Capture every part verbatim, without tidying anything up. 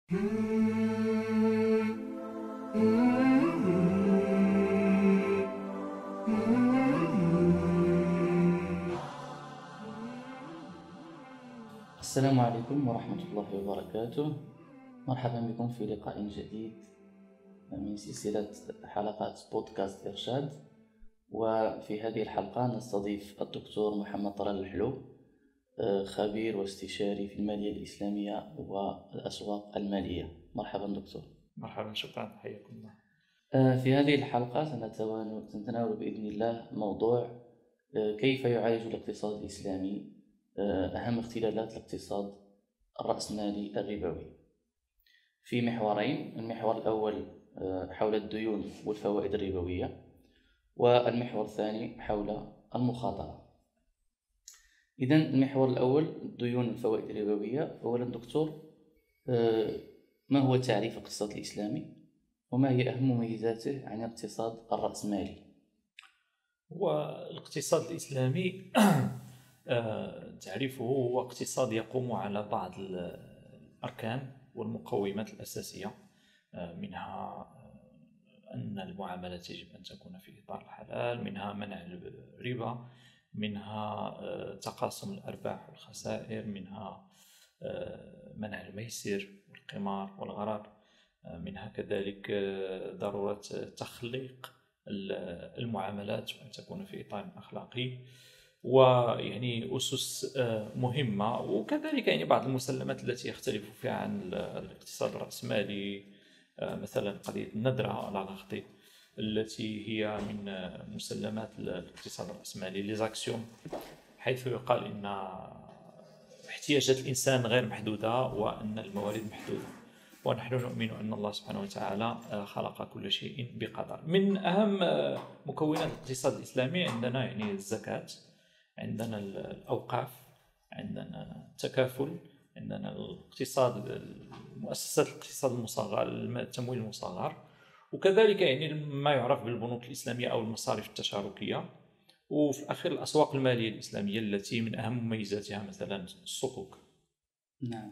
السلام عليكم ورحمة الله وبركاته. مرحبا بكم في لقاء جديد من سلسلة حلقات بودكاست إرشاد. وفي هذه الحلقة نستضيف الدكتور محمد طلال الحلو، خبير واستشاري في المالية الإسلامية والأسواق المالية. مرحبا دكتور. مرحبا، شكرا، حياكم الله. في هذه الحلقة سنتناول بإذن الله موضوع كيف يعالج الاقتصاد الإسلامي أهم اختلالات الاقتصاد الرأسمالي الربوي في محورين. المحور الأول حول الديون والفوائد الربوية، والمحور الثاني حول المخاطرة. إذن المحور الأول الديون والفوائد الربوية. أولا دكتور، ما هو تعريف الاقتصاد الإسلامي وما هي أهم مميزاته عن الاقتصاد الرأسمالي؟ والاقتصاد الإسلامي تعريفه هو اقتصاد يقوم على بعض الأركان والمقومات الأساسية، منها أن المعاملات يجب أن تكون في إطار الحلال، منها منع الربا، منها تقاسم الأرباح والخسائر، منها منع الميسر والقمار والغرر، منها كذلك ضرورة تخليق المعاملات وأن تكون في إطار أخلاقي، ويعني أسس مهمة. وكذلك يعني بعض المسلمات التي يختلف فيها عن الاقتصاد الرأسمالي، مثلا قضية الندرة على الأخطاء التي هي من مسلمات الاقتصاد الرأسمالي، ليزاكسيون، حيث يقال إن احتياجات الإنسان غير محدودة وأن الموارد محدودة، ونحن نؤمن أن الله سبحانه وتعالى خلق كل شيء بقدر. من أهم مكونات الاقتصاد الإسلامي عندنا يعني الزكاة، عندنا الأوقاف، عندنا التكافل، عندنا الاقتصاد المؤسسات الاقتصاد المصغر، التمويل المصغر، وكذلك يعني ما يعرف بالبنوك الإسلامية أو المصارف التشاركية، وفي الأخير الأسواق المالية الإسلامية التي من أهم مميزاتها مثلا الصكوك. نعم،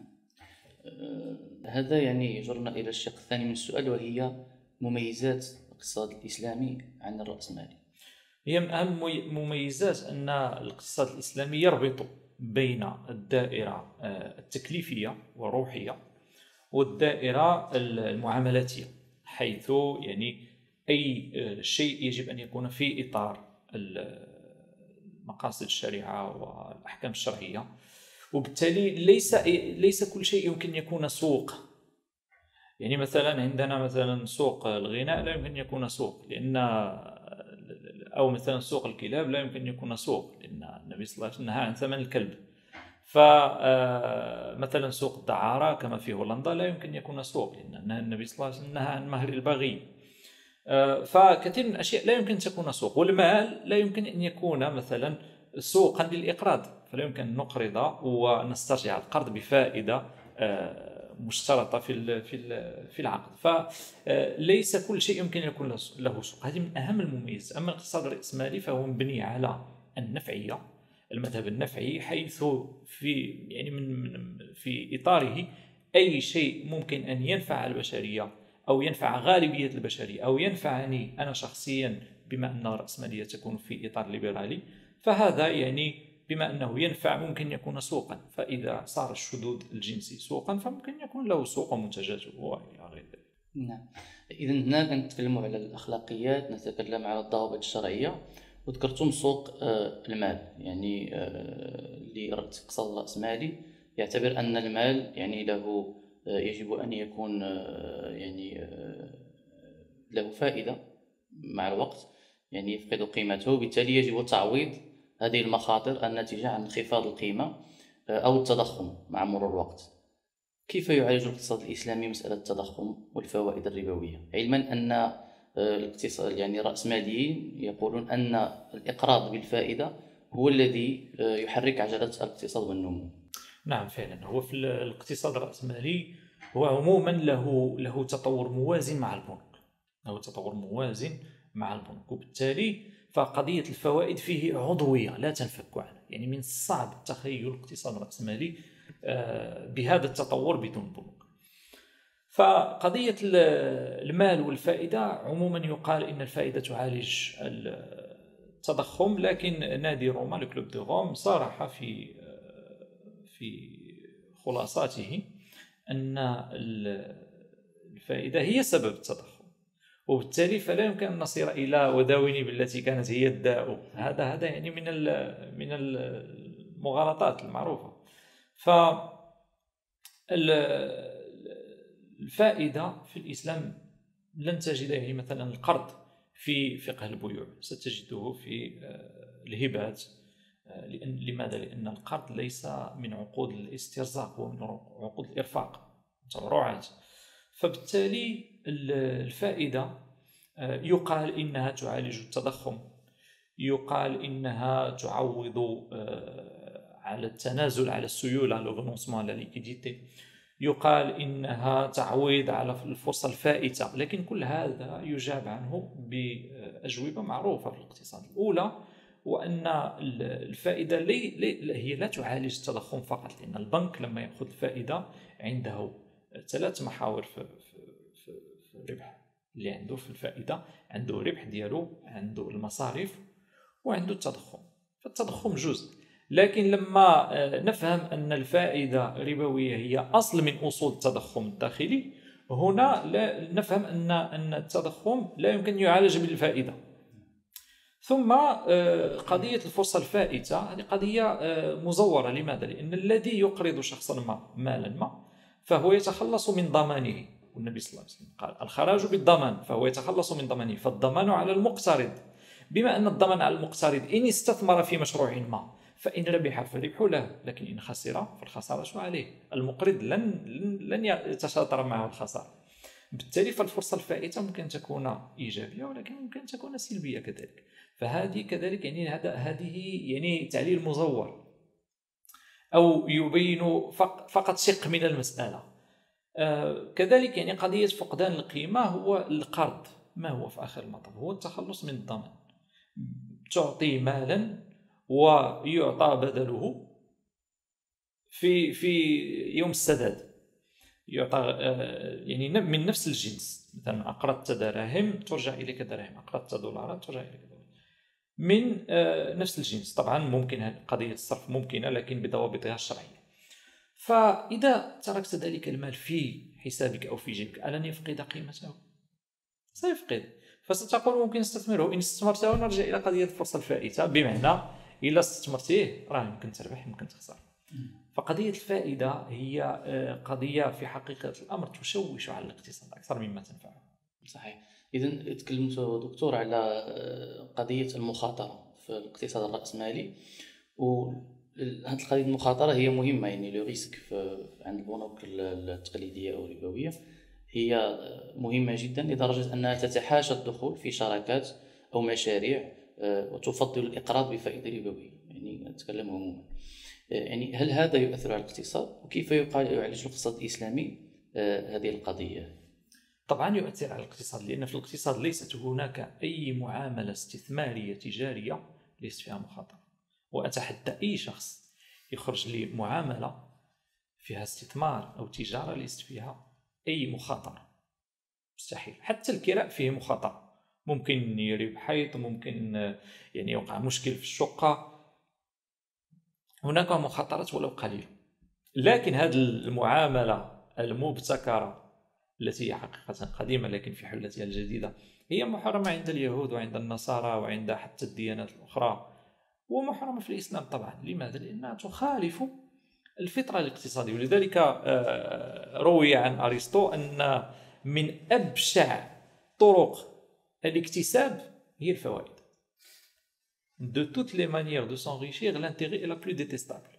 هذا يعني يجرنا إلى الشق الثاني من السؤال، وهي مميزات الاقتصاد الإسلامي عن الرأسمالي. هي من أهم مميزات أن الاقتصاد الإسلامي يربط بين الدائرة التكليفية والروحية والدائرة المعاملاتية، حيث يعني أي شيء يجب أن يكون في إطار مقاصد الشريعة والأحكام الشرعية، وبالتالي ليس ليس كل شيء يمكن يكون سوق. يعني مثلا عندنا مثلا سوق الغناء لا يمكن أن يكون سوق، لأن أو مثلا سوق الكلاب لا يمكن أن يكون سوق، لأن النبي صلى الله عليه وسلم نهى عن ثمن الكلب. فمثلا سوق الدعارة كما في هولندا لا يمكن أن يكون سوق، لأن النبي صلى الله عليه وسلم نهى عن مهر البغي. فكثير من الأشياء لا يمكن أن تكون سوق. والمال لا يمكن أن يكون مثلا سوقا للإقراض، فلا يمكن أن نقرض ونسترجع القرض بفائدة مشترطة في في العقد. فليس كل شيء يمكن أن يكون له سوق. هذه من أهم المميزات. أما الاقتصاد الرأسمالي فهو مبني على النفعية، المذهب النفعي، حيث في يعني من في إطاره أي شيء ممكن أن ينفع البشرية أو ينفع غالبية البشرية أو ينفعني أنا شخصيا، بما أن الرأسمالية تكون في إطار ليبرالي، فهذا يعني بما أنه ينفع ممكن يكون سوقا. فإذا صار الشذوذ الجنسي سوقا فممكن يكون له سوق ومنتجاته وإلى غير ذلك. نعم، إذا هنا نتكلم على الأخلاقيات، نتكلم على الضوابط الشرعية، وذكرتم سوق المال. يعني اللي الاقتصاد الرأسمالي يعتبر أن المال يعني له يجب أن يكون يعني له فائدة مع الوقت، يعني يفقد قيمته، وبالتالي يجب تعويض هذه المخاطر الناتجة عن انخفاض القيمة أو التضخم مع مرور الوقت. كيف يعالج الاقتصاد الإسلامي مسألة التضخم والفوائد الربوية، علما أن الاقتصاد يعني الرأسماليين يقولون أن الإقراض بالفائدة هو الذي يحرك عجلة الاقتصاد والنمو؟ نعم فعلا، هو في الاقتصاد الرأسمالي هو عموما له له تطور موازن مع البنوك، له تطور موازن مع البنوك، وبالتالي فقضية الفوائد فيه عضوية لا تنفك عنها. يعني من الصعب تخيل الاقتصاد الرأسمالي بهذا التطور بدون بنوك. فقضية المال والفائدة عموما يقال إن الفائدة تعالج التضخم، لكن نادي روما لو كلوب دو روم صرح في في خلاصاته أن الفائدة هي سبب التضخم، وبالتالي فلا يمكن أن نصير إلى وداوني بالتي كانت هي الداء. هذا هذا يعني من من المغالطات المعروفة. ف الفائدة في الإسلام لن تجد يعني مثلا القرض في فقه البيوع ستجده في الهبات. لأن لماذا؟ لأن القرض ليس من عقود الاسترزاق، هو من عقود الإرفاق، تبرعات. فبالتالي الفائدة يقال إنها تعالج التضخم، يقال إنها تعوض على التنازل على السيولة لو رونونسمون على ليكيديتي، يقال إنها تعويض على الفرصة الفائتة. لكن كل هذا يجاب عنه بأجوبة معروفة في الاقتصاد. الأولى وأن الفائدة لي لي هي لا تعالج التضخم فقط، لأن البنك لما يأخذ الفائدة عنده ثلاث محاور في, في, في, في الربح اللي عنده في الفائدة. عنده ربح ديالو، عنده المصاريف، وعنده التضخم. فالتضخم جزء، لكن لما نفهم أن الفائدة ربوية هي أصل من أصول التضخم الداخلي، هنا لا نفهم أن أن التضخم لا يمكن يعالج بالفائدة. ثم قضية الفرصة الفائتة هذه قضية مزورة. لماذا؟ لأن الذي يقرض شخصا ما مالا ما فهو يتخلص من ضمانه، والنبي صلى الله عليه وسلم قال الخراج بالضمان، فهو يتخلص من ضمانه. فالضمان على المقترض، بما أن الضمان على المقترض إن استثمر في مشروع ما فإن ربح فالربح له، لكن إن خسر فالخسارة عليه. المقرض لن لن يتشاطر معه الخسارة. بالتالي فالفرصة الفائتة ممكن أن تكون إيجابية، ولكن ممكن أن تكون سلبية كذلك. فهذه كذلك يعني هذا هذه يعني تعليل مزور، أو يبين فقط شق من المسألة. آه كذلك يعني قضية فقدان القيمة هو القرض. ما هو في آخر المطاف؟ هو التخلص من الضمان. تعطي مالا ويعطى بدله في في يوم السداد، يعطى يعني من نفس الجنس. مثلا أقرضت دراهم ترجع إليك دراهم، أقرضت دولارات ترجع إليك دولارات من نفس الجنس. طبعا ممكن قضية الصرف ممكنة، لكن بضوابطها الشرعية. فإذا تركت ذلك المال في حسابك أو في جيبك ألن يفقد قيمته؟ سيفقد. فستقول ممكن استثمره، إن استثمرته نرجع إلى قضية الفرصة الفائتة، بمعنى إلا استثمرتيه راه يمكن تربح يمكن تخسر. فقضية الفائدة هي قضية في حقيقة الأمر تشوش على الاقتصاد أكثر مما تنفعه. صحيح. إذن تكلمت دكتور على قضية المخاطرة في الاقتصاد الرأسمالي، وهذه القضية المخاطرة هي مهمة. يعني لو ريسك عند البنوك التقليدية أو الربوية هي مهمة جدا، لدرجة أنها تتحاشى الدخول في شراكات أو مشاريع وتفضل الإقراض بفائدة ربوية. يعني نتكلم عموما، يعني هل هذا يؤثر على الاقتصاد؟ وكيف يعالج الاقتصاد الإسلامي هذه القضية؟ طبعا يؤثر على الاقتصاد، لأن في الاقتصاد ليست هناك أي معاملة استثمارية تجارية ليست فيها مخاطرة. وأتحدى أي شخص يخرج لي معاملة فيها استثمار أو تجارة ليست فيها أي مخاطرة، مستحيل. حتى الكراء فيه مخاطرة، ممكن يريب حيط، ممكن يعني يوقع مشكل في الشقة، هناك مخاطرات ولو قليلة. لكن هذه المعاملة المبتكرة التي هي حقيقة قديمة لكن في حلتها الجديدة هي محرمة عند اليهود وعند النصارى وعند حتى الديانات الأخرى، ومحرمة في الإسلام طبعا. لماذا؟ لأنها تخالف الفطرة الاقتصادية. ولذلك روي عن أرسطو أن من أبشع طرق الاكتساب هي الفوائد. De toutes les manières de s'enrichir, l'intérêt est la plus détestable.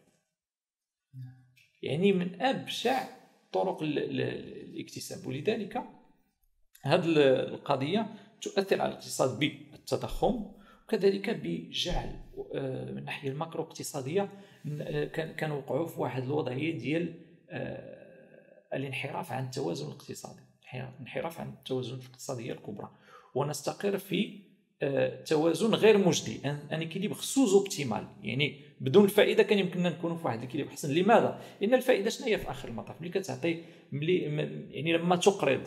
يعني من أبشع طرق الاكتساب. ولذلك هذه القضية تؤثر على الاقتصاد بالتضخم، وكذلك بجعل من الناحية الماكرو اقتصادية كان وقعوا في واحد الوضعية ديال الانحراف عن التوازن الاقتصادي، انحراف عن التوازن الاقتصادية الكبرى، ونستقر في توازن غير مجدي، ان اكيليبر سوز اوبتيمال، يعني بدون الفائده كان يمكننا نكونوا في واحد الاكيليبر احسن. لماذا؟ لان الفائده شنو هي في اخر المطاف؟ ملي كتعطي ملي يعني لما تقرض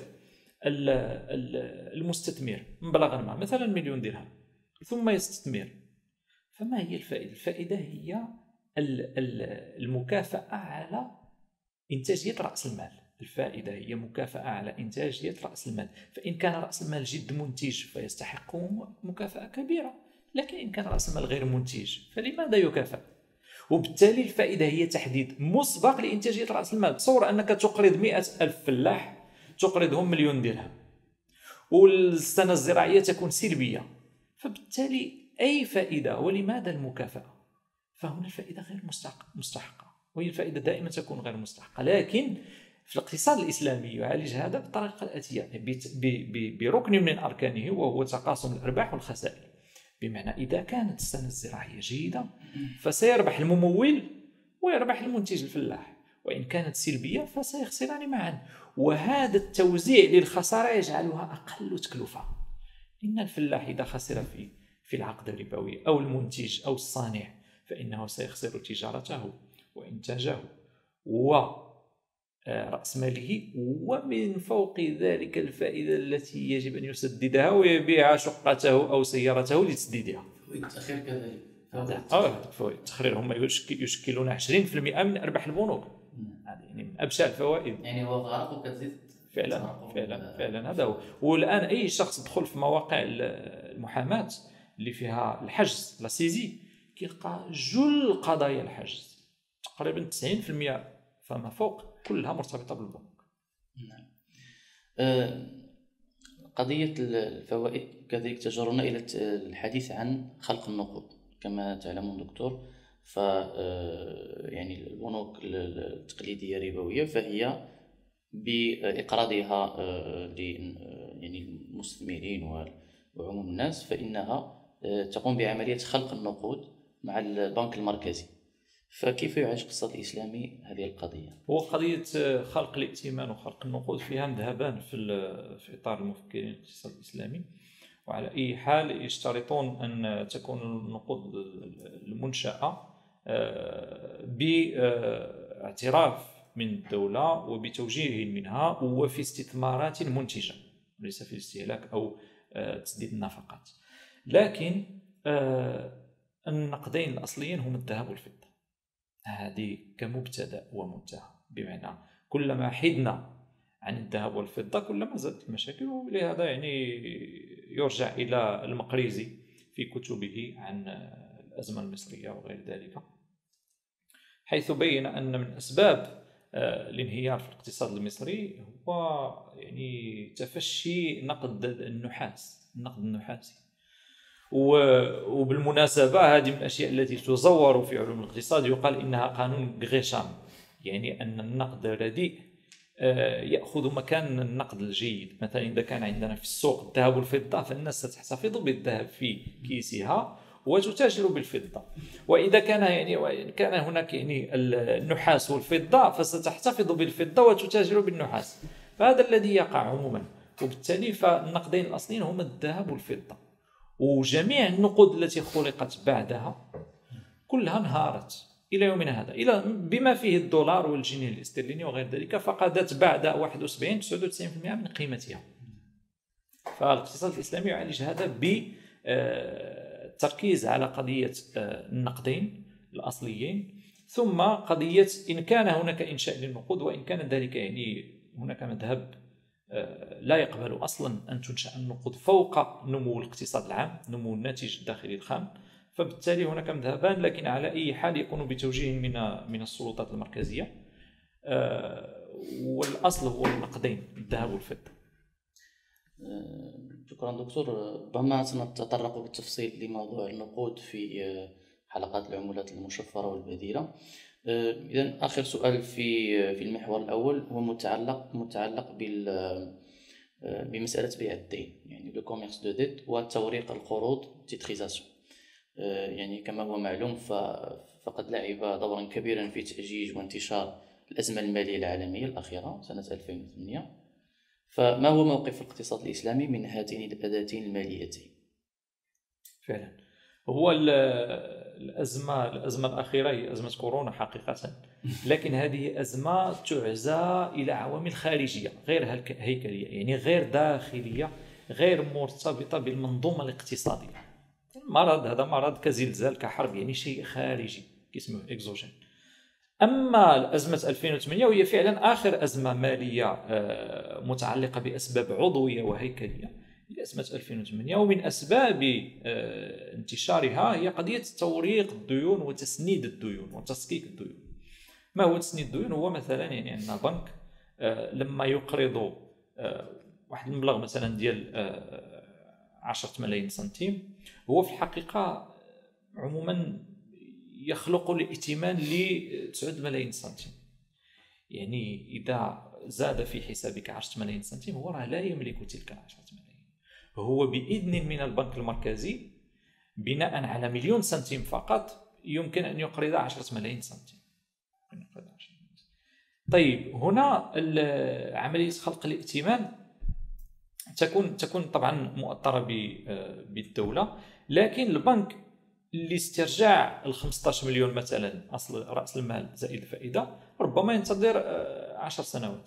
المستثمر مبلغا ما مثلا مليون درهم ثم يستثمر، فما هي الفائده؟ الفائده هي المكافاه على انتاجيه راس المال. الفائده هي مكافاه على انتاجيه راس المال، فان كان راس المال جد منتج فيستحق مكافاه كبيره، لكن ان كان راس المال غير منتج فلماذا يكافئ؟ وبالتالي الفائده هي تحديد مسبق لانتاجيه راس المال. تصور انك تقرض مئة ألف فلاح، تقرضهم مليون درهم، والسنه الزراعيه تكون سلبيه، فبالتالي اي فائده. ولماذا المكافاه؟ فهنا الفائده غير مستحقه، وهي الفائده دائما تكون غير مستحقه. لكن في الاقتصاد الاسلامي يعالج هذا بالطريقه الاتيه، بركن من اركانه، وهو تقاسم الارباح والخسائر. بمعنى اذا كانت السنه الزراعيه جيده فسيربح الممول ويربح المنتج الفلاح، وان كانت سلبيه فسيخسران معا. وهذا التوزيع للخساره يجعلها اقل تكلفه. ان الفلاح اذا خسر في في العقد الربوي او المنتج او الصانع فانه سيخسر تجارته وانتاجه ورأس ماله، ومن فوق ذلك الفائدة التي يجب أن يسددها ويبيع شقته أو سيارته لتسديدها. التأخير كذلك. اه فوائد التأخير هم يشكلون عشرين بالمئة من أرباح البنوك. هذه يعني من أبشع الفوائد. يعني هو غرق وكتزيد. فعلا فعلا فعلا هذا هو. والآن أي شخص يدخل في مواقع المحاماة اللي فيها الحجز لا سيزي كيلقى جل قضايا الحجز تقريبا تسعين بالمئة فما فوق كلها مرتبطة بالبنوك. نعم. أه قضية الفوائد كذلك تجرنا إلى الحديث عن خلق النقود. كما تعلمون دكتور، ف يعني البنوك التقليدية الربوية فهي بإقراضها يعني المستثمرين وعموم الناس فإنها تقوم بعملية خلق النقود مع البنك المركزي. فكيف يعالج الاقتصاد الإسلامي هذه القضية؟ هو قضية خلق الائتمان وخلق النقود فيها مذهبان في في إطار المفكرين الاقتصاد الإسلامي. وعلى أي حال يشترطون أن تكون النقود المنشأة باعتراف من الدولة وبتوجيه منها وفي استثمارات منتجة، ليس في الاستهلاك أو تسديد النفقات. لكن النقدين الأصليين هم الذهب والفضة، هذه كمبتدأ ومنتهى. بمعنى كلما حدنا عن الذهب والفضة كلما زادت المشاكل. ولهذا يعني يرجع إلى المقريزي في كتبه عن الأزمة المصرية وغير ذلك، حيث بين أن من أسباب الانهيار في الاقتصاد المصري هو يعني تفشي نقد النحاس النقد النحاسي. وبالمناسبة هذه من الأشياء التي تزور في علوم الاقتصاد، يقال إنها قانون غريشام، يعني أن النقد الرديء يأخذ مكان النقد الجيد. مثلا إذا كان عندنا في السوق الذهب والفضة فالناس ستحتفظ بالذهب في كيسها وتتاجر بالفضة، وإذا كان يعني كان هناك يعني النحاس والفضة فستحتفظ بالفضة وتتاجر بالنحاس. فهذا الذي يقع عموما. وبالتالي فالنقدين الأصليين هما الذهب والفضة، وجميع النقود التي خلقت بعدها كلها انهارت إلى يومنا هذا، إلى بما فيه الدولار والجنيه الاسترليني وغير ذلك، فقدت بعد واحد وسبعين تسعة وتسعين بالمئة من قيمتها. فالاقتصاد الإسلامي يعالج هذا بالتركيز على قضية النقدين الأصليين، ثم قضية إن كان هناك إنشاء للنقود، وإن كان ذلك يعني هناك مذهب لا يقبل أصلا أن تنشأ النقود فوق نمو الاقتصاد العام، نمو الناتج الداخلي الخام. فبالتالي هناك مذهبان، لكن على أي حال يكون بتوجيه من من السلطات المركزية، والأصل هو النقدين الذهب والفضة. شكرا دكتور. ربما سنتطرق بالتفصيل لموضوع النقود في حلقات العملات المشفرة والبديلة. إذن آخر سؤال في في المحور الأول هو متعلق متعلق بال بمسألة بيع الدين، يعني لو كوميرس دو ديت وتوريق القروض تيتريزاسيون. يعني كما هو معلوم فقد لعب دورا كبيرا في تأجيج وانتشار الأزمة المالية العالمية الأخيرة سنة ألفين وثمانية. فما هو موقف الاقتصاد الإسلامي من هاتين الأداتين الماليتين؟ فعلا. هو الازمه الازمه الاخيره هي ازمه كورونا حقيقه، لكن هذه ازمه تعزى الى عوامل خارجيه غير هيكليه، يعني غير داخليه، غير مرتبطه بالمنظومه الاقتصاديه. المرض هذا مرض كزلزال كحرب، يعني شيء خارجي اسمه اكزوجين. اما ازمه ألفين وثمانية وهي فعلا اخر ازمه ماليه متعلقه باسباب عضويه وهيكليه، هي ازمه ألفين وثمانية. ومن اسباب انتشارها هي قضيه توريق الديون وتسنيد الديون وتسكيك الديون. ما هو تسنيد الديون؟ هو مثلا يعني عندنا بنك لما يقرض واحد المبلغ مثلا ديال عشرة ملايين سنتيم، هو في الحقيقه عموما يخلق الائتمان ل تسعة ملايين سنتيم. يعني إذا زاد في حسابك عشرة ملايين سنتيم، هو راه لا يملك تلك عشرة ملايين، هو بإذن من البنك المركزي بناء على مليون سنتيم فقط يمكن أن يقرض عشرة ملايين سنتيم. طيب هنا عملية خلق الائتمان تكون تكون طبعا مؤطرة بالدولة، لكن البنك لاسترجاع ال خمسة عشر مليون مثلا اصل راس المال زائد الفائده ربما ينتظر عشر سنوات.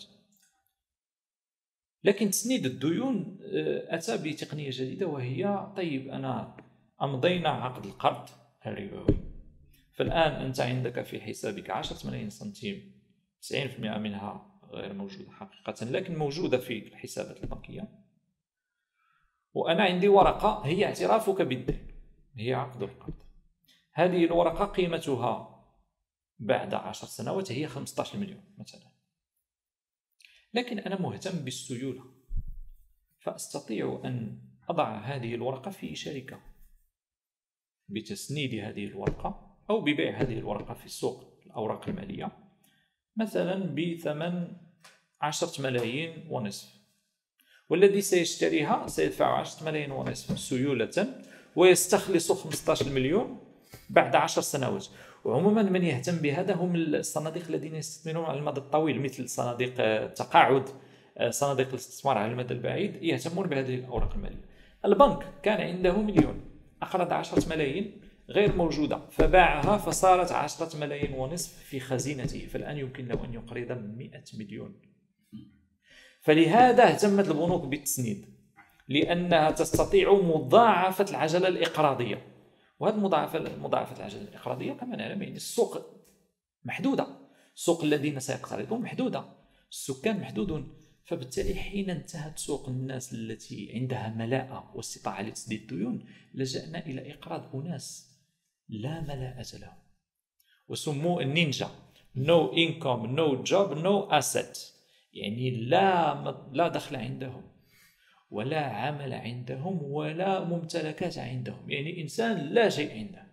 لكن تسنيد الديون اتى بتقنيه جديده، وهي طيب انا امضينا عقد القرض الربوي، فالان انت عندك في حسابك عشرة ملايين سنتيم، تسعين بالمئة منها غير موجوده حقيقه لكن موجوده في الحسابات البنكيه، وانا عندي ورقه هي اعترافك بالدين، هي عقد القرض. هذه الورقة قيمتها بعد عشر سنوات هي خمسة عشر مليون مثلا، لكن أنا مهتم بالسيولة، فأستطيع أن أضع هذه الورقة في شركة بتسنيد هذه الورقة أو ببيع هذه الورقة في السوق الأوراق المالية مثلا بثمن عشرة ملايين ونصف، والذي سيشتريها سيدفع عشرة ملايين ونصف سيولة ويستخلص خمسة عشر مليون بعد عشر سنوات. وعموما من يهتم بهذا هم الصناديق الذين يستثمرون على المدى الطويل، مثل صناديق التقاعد، صناديق الاستثمار على المدى البعيد، يهتمون بهذه الأوراق المالية. البنك كان عنده مليون، أقرض عشرة ملايين غير موجودة فباعها فصارت عشرة ملايين ونصف في خزينته، فالآن يمكن له أن يقرض مئة مليون. فلهذا اهتمت البنوك بالتسنيد، لأنها تستطيع مضاعفة العجلة الإقراضية. وهذه مضاعفة مضاعفة العجلة الإقراضية كما نعلم يعني السوق محدودة، سوق الذين سيقترضون محدودة، السكان محدودون، فبالتالي حين انتهت سوق الناس التي عندها ملاءة واستطاعة لتسديد الديون لجأنا إلى إقراض أناس لا ملاءة لهم، وسموه النينجا، no income no job no asset، يعني لا لا دخل عندهم ولا عمل عندهم ولا ممتلكات عندهم، يعني إنسان لا شيء عنده.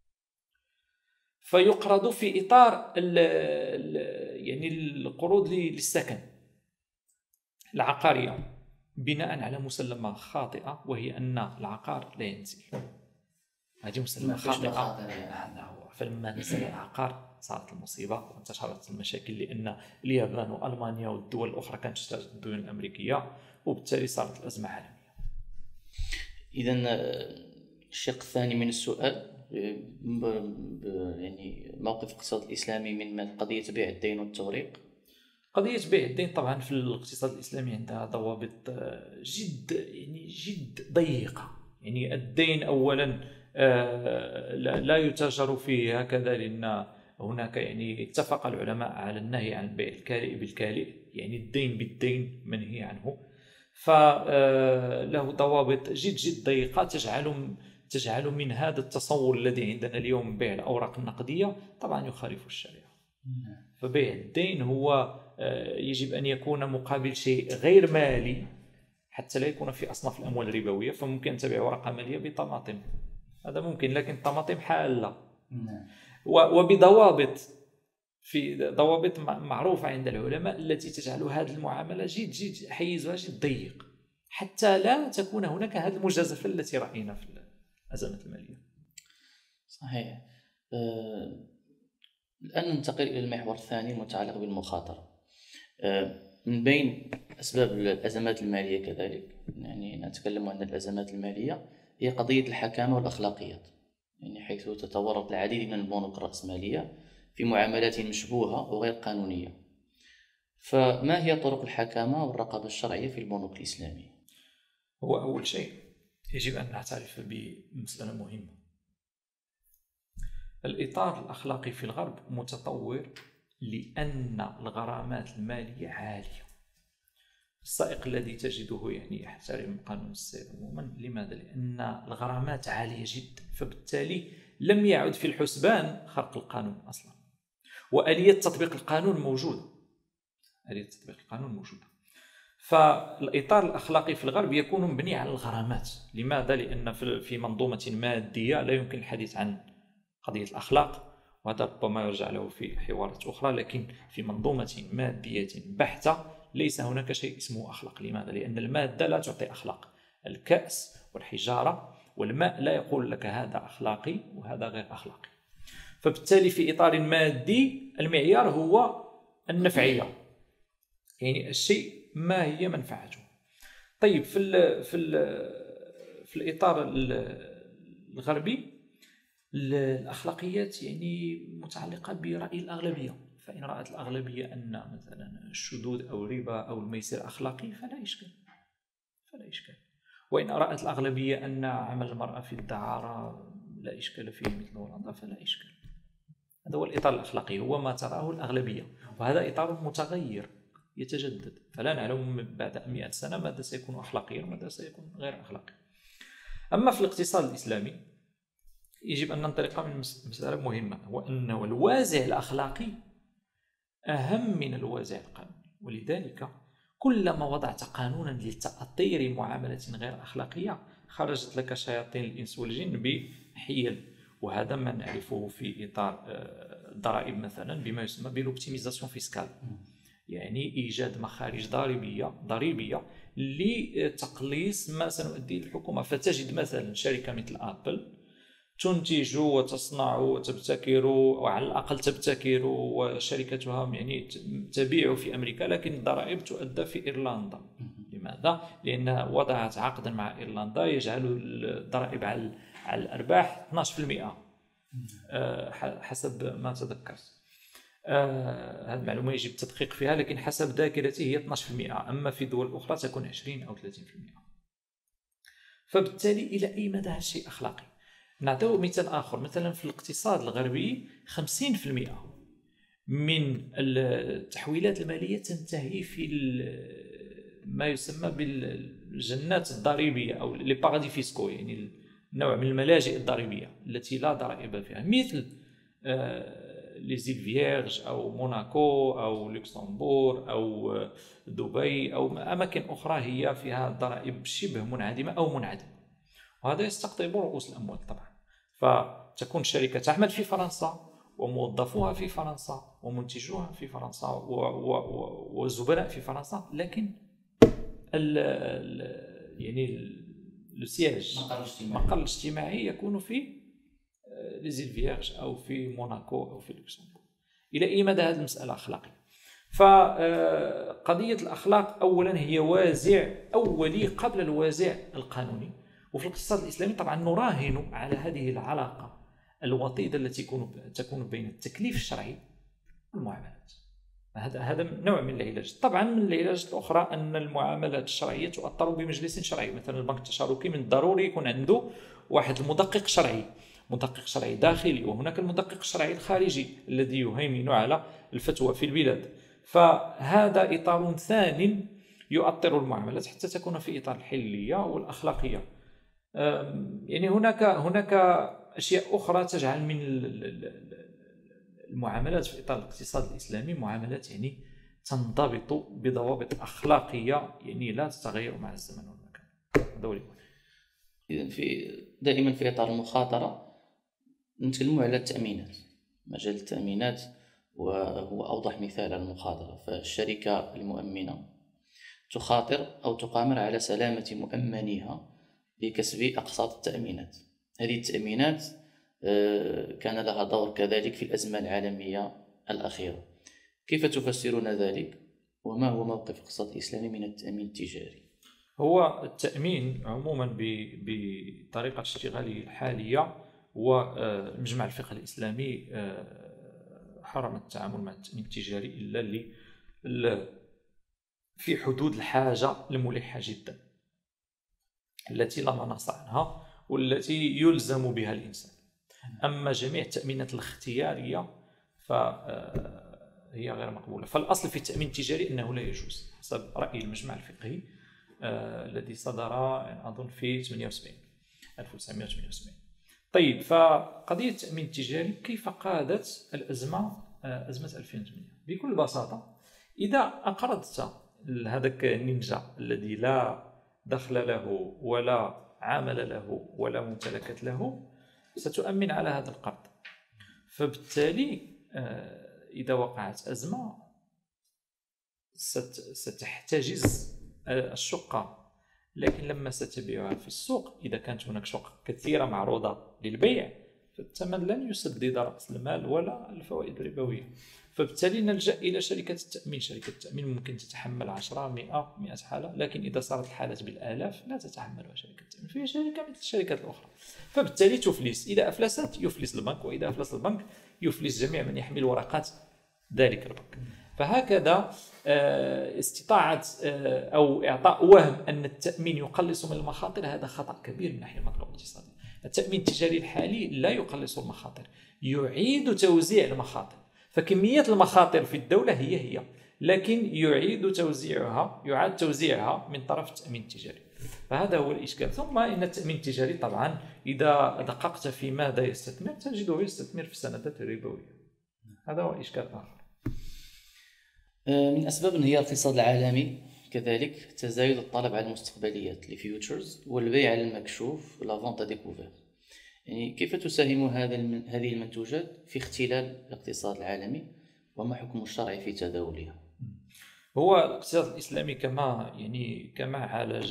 فيقرض في إطار ال ال يعني القروض للسكن العقارية بناء على مسلمة خاطئة، وهي أن العقار لا ينزل. هذه مسلمة خاطئة. فلما نزل العقار صارت المصيبة وانتشرت المشاكل، لأن اليابان وألمانيا والدول الأخرى كانت تشتري الديون الأمريكية، وبالتالي صارت الأزمة عالمية. إذن الشق الثاني من السؤال يعني موقف الاقتصاد الإسلامي من قضية بيع الدين والتوريق. قضية بيع الدين طبعا في الاقتصاد الإسلامي عندها ضوابط جد يعني جد ضيقة. يعني الدين أولا لا يتاجر فيه هكذا، لأن هناك يعني اتفق العلماء على النهي عن بيع الكالئ بالكالئ، يعني الدين بالدين منهي عنه، فله ضوابط جد جد ضيقة تجعل تجعل من هذا التصور الذي عندنا اليوم بيع الأوراق النقدية طبعا يخالف الشريعة. فبيع الدين هو يجب أن يكون مقابل شيء غير مالي حتى لا يكون في أصناف الأموال الربوية. فممكن تبيع ورقة مالية بطماطم، هذا ممكن، لكن الطماطم حالة وبضوابط، في ضوابط معروفة عند العلماء التي تجعل هذه المعاملة جد جد حيزها جد ضيق حتى لا تكون هناك هذه المجازفة التي رأينا في الأزمة المالية. صحيح. أه الآن ننتقل إلى المحور الثاني المتعلق بالمخاطرة. أه من بين أسباب الأزمات المالية كذلك، يعني نتكلم عن الأزمات المالية، هي قضية الحكامة والأخلاقيات، يعني حيث تتورط العديد من البنوك الرأسمالية في معاملات مشبوهة وغير قانونية. فما هي طرق الحكامة والرقابة الشرعية في البنوك الإسلامية؟ هو أول شيء يجب أن نعترف بمسألة مهمة. الإطار الأخلاقي في الغرب متطور لأن الغرامات المالية عالية. السائق الذي تجده يعني يحترم قانون السير عموما، لماذا؟ لأن الغرامات عالية جدا، فبالتالي لم يعد في الحسبان خرق القانون أصلا، وآلية تطبيق القانون موجودة آلية تطبيق القانون موجودة. فالإطار الأخلاقي في الغرب يكون مبني على الغرامات. لماذا؟ لأن في منظومة مادية لا يمكن الحديث عن قضية الأخلاق، وهذا ربما يرجع له في حوارات أخرى، لكن في منظومة مادية بحتة ليس هناك شيء اسمه أخلاق. لماذا؟ لأن المادة لا تعطي أخلاق. الكأس والحجارة والماء لا يقول لك هذا أخلاقي وهذا غير أخلاقي. فبالتالي في إطار مادي المعيار هو النفعية، يعني الشيء ما هي منفعته. طيب في ال في ال في الإطار الغربي الأخلاقيات يعني متعلقة برأي الأغلبية، فإن رأت الأغلبية أن مثلا الشذوذ أو الربا أو الميسر أخلاقي فلا إشكال فلا إشكال وإن رأت الأغلبية أن عمل المرأة في الدعارة لا إشكال فيه مثل هولندا فلا إشكال. هذا هو الإطار الأخلاقي، هو ما تراه الأغلبية، وهذا إطار متغير يتجدد، فلا نعلم بعد مئة سنة ماذا سيكون أخلاقيا وماذا سيكون غير أخلاقي. أما في الاقتصاد الإسلامي يجب أن ننطلق من مسألة مهمة، وأن الوازع الأخلاقي أهم من الوازع القانوني. ولذلك كلما وضعت قانونا لتأطير معاملة غير أخلاقية خرجت لك شياطين الإنس والجن بحيل، وهذا ما نعرفه في إطار الضرائب مثلا بما يسمى بالأوبتيميزاسيون فيسكال، يعني إيجاد مخارج ضريبية ضريبية لتقليص ما سنؤديه الحكومة. فتجد مثلا شركة مثل أبل تنتج وتصنع وتبتكر، وعلى الأقل تبتكر، وشركتها يعني تبيع في أمريكا، لكن الضرائب تؤدى في إيرلندا. لماذا؟ لأنها وضعت عقدا مع إيرلندا يجعل الضرائب على الأرباح اثناشر بالمئة حسب ما تذكرت. هذه المعلومة يجب التدقيق فيها، لكن حسب ذاكرتي هي اثناشر بالمئة، أما في دول أخرى تكون عشرين أو ثلاثين بالمئة. فبالتالي إلى أي مدى هذا الشيء أخلاقي؟ نعطيه مثال آخر. مثلا في الاقتصاد الغربي خمسين بالمئة من التحويلات المالية تنتهي في ما يسمى بالجنات الضريبية أو لي باراديس فيسكو، يعني نوع من الملاجئ الضريبية التي لا ضرائب فيها، مثل لي زيل فييرج أو موناكو أو لوكسمبور أو دبي أو أماكن أخرى هي فيها ضرائب شبه منعدمة أو منعدمة، وهذا يستقطب رؤوس الأموال طبعا. فتكون شركة تعمل في فرنسا وموظفوها في فرنسا ومنتجوها في فرنسا والزبناء في فرنسا، لكن ال ال يعني السياج المقر الاجتماعي يكون في لي زيل فييرج أو في موناكو أو في لوكسمبورغ. إلى أي مدى هذه المسألة أخلاقية؟ فقضية الأخلاق أولا هي وازع أولي قبل الوازع القانوني. وفي الاقتصاد الإسلامي طبعا نراهن على هذه العلاقة الوطيدة التي تكون بين التكليف الشرعي والمعاملات. هذا هذا نوع من العلاج. طبعا من العلاجات الأخرى أن المعاملات الشرعية تؤطر بمجلس شرعي. مثلا البنك التشاركي من الضروري يكون عنده واحد المدقق شرعي، مدقق شرعي داخلي، وهناك المدقق الشرعي الخارجي الذي يهيمن على الفتوى في البلاد. فهذا إطار ثاني يؤطر المعاملات حتى تكون في إطار الحلية والأخلاقية. يعني هناك هناك أشياء أخرى تجعل من المعاملات في إطار الاقتصاد الإسلامي معاملات يعني تنضبط بضوابط أخلاقية، يعني لا تتغير مع الزمن والمكان. هذا هو. إذن في دائما في إطار المخاطرة نتكلم على التأمينات. مجال التأمينات وهو أوضح مثال على المخاطرة. فالشركة المؤمنة تخاطر أو تقامر على سلامة مؤمنيها بكسب أقساط التأمينات. هذه التأمينات كان لها دور كذلك في الأزمة العالمية الأخيرة. كيف تفسرون ذلك؟ وما هو موقف الاقتصاد الإسلامي من التأمين التجاري؟ هو التأمين عموما بطريقة اشتغاله الحالية، والمجمع الفقه الإسلامي حرم التعامل مع التأمين التجاري إلا اللي في حدود الحاجة الملحة جدا التي لا مناص عنها والتي يلزم بها الإنسان. أما جميع التأمينات الاختيارية فهي غير مقبولة. فالأصل في التأمين التجاري أنه لا يجوز حسب رأي المجمع الفقهي آه الذي صدر أظن في ثمانية وسبعين ألف وتسعمائة وثمانية وسبعين. طيب، فقضية التأمين التجاري كيف قادت الأزمة آه أزمة ألفين وثمانية؟ بكل بساطة، إذا أقرضت هذاك النينجا الذي لا دخل له ولا عمل له ولا ممتلكات له، ستؤمن على هذا القرض. فبالتالي آه إذا وقعت أزمة ستحتجز الشقة، لكن لما ستبيعها في السوق إذا كانت هناك شقق كثيرة معروضة للبيع فالثمن لن يسدد رأس المال ولا الفوائد الربوية. فبالتالي نلجأ إلى شركة التأمين. شركة التأمين ممكن تتحمل عشرة مئة مئة حالة، لكن إذا صارت الحالات بالآلاف لا تتحملها شركة التأمين، فهي شركة مثل الشركات الأخرى. فبالتالي تفلس، إذا أفلست يفلس البنك، وإذا أفلس البنك يفلس جميع من يحمل ورقات ذلك البنك. فهكذا استطاعت أو إعطاء وهم أن التأمين يقلص من المخاطر، هذا خطأ كبير من ناحية المكروه الاقتصادي. التأمين التجاري الحالي لا يقلص المخاطر، يعيد توزيع المخاطر. فكمية المخاطر في الدولة هي هي، لكن يعيد توزيعها يعاد توزيعها من طرف التأمين التجاري. فهذا هو الإشكال. ثم إن التأمين التجاري طبعا إذا دققت في ماذا يستثمر تجده يستثمر في السندات الربوية. هذا هو إشكال آخر. من أسباب انهيار الاقتصاد العالمي كذلك تزايد الطلب على المستقبليات الفيوتشرز والبيع على المكشوف لا فونت ديكوفير. يعني كيف تساهم هذا هذه المنتوجات في اختلال الاقتصاد العالمي، وما حكم الشرع في تداولها؟ هو الاقتصاد الإسلامي كما يعني كما عالج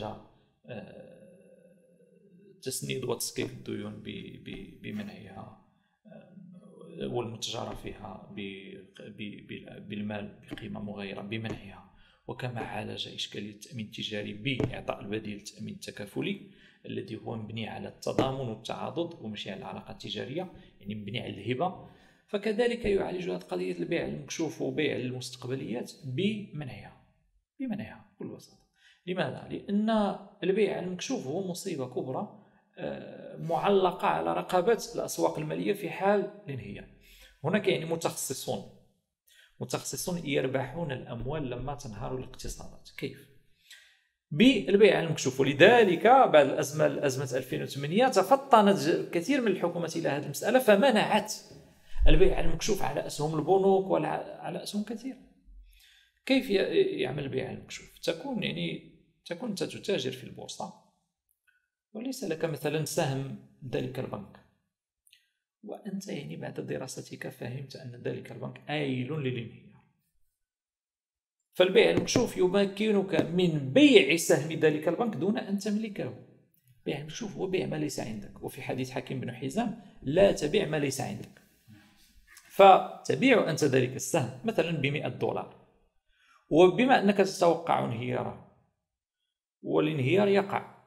تسنيد وتسكيك الديون بمنعها والمتجارة فيها بالمال بقيمة مغايرة بمنعها، وكما عالج إشكالية التأمين التجاري بإعطاء البديل التأمين التكافلي الذي هو مبني على التضامن والتعاضد ومشي على العلاقة التجارية، يعني مبني على الهبة. فكذلك يعالج هذه قضية البيع المكشوف وبيع المستقبليات بمنعها بمنعها بكل بساطة. لماذا؟ لأن البيع المكشوف هو مصيبة كبرى معلقة على رقابة الأسواق المالية في حال الانهيار. هناك يعني متخصصون متخصصون يربحون الأموال لما تنهار الاقتصادات. كيف؟ بالبيع المكشوف. ولذلك بعد الأزمة الأزمة ألفين وثمانية تفطنت كثير من الحكومات إلى هذه المسألة فمنعت البيع المكشوف على أسهم البنوك ولا على أسهم كثيرة. كيف يعمل البيع المكشوف؟ تكون يعني تكون أنت تتاجر في البورصة وليس لك مثلا سهم ذلك البنك، وأنت يعني بعد دراستك فهمت أن ذلك البنك آيل للانهيار. فالبيع المكشوف يمكنك من بيع سهم ذلك البنك دون أن تملكه. بيع المكشوف هو بيع ما ليس عندك، وفي حديث حكيم بن حزام لا تبيع ما ليس عندك. فتبيع أنت ذلك السهم مثلا بمئة دولار، وبما أنك تتوقع انهياره والانهيار يقع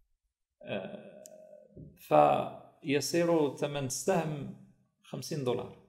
فيصير ثمن السهم خمسين دولار،